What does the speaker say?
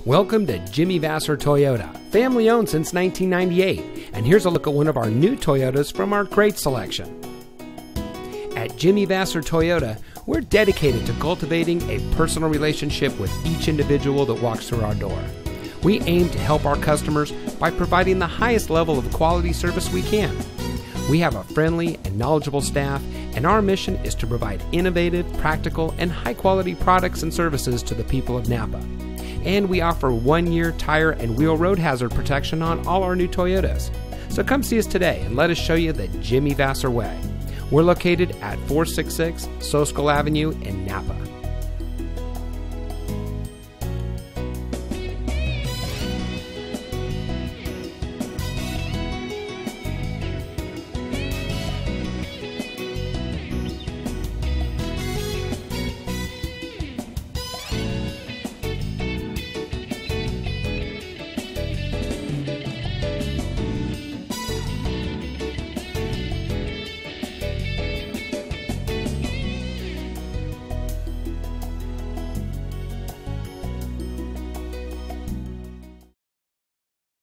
Welcome to Jimmy Vasser Toyota, family owned since 1998, and here's a look at one of our new Toyotas from our great selection. At Jimmy Vasser Toyota, we're dedicated to cultivating a personal relationship with each individual that walks through our door. We aim to help our customers by providing the highest level of quality service we can. We have a friendly and knowledgeable staff, and our mission is to provide innovative, practical, and high-quality products and services to the people of Napa. And we offer 1-year tire and wheel road hazard protection on all our new Toyotas. So come see us today and let us show you the Jimmy Vasser way. We're located at 466 Soskull Avenue in Napa.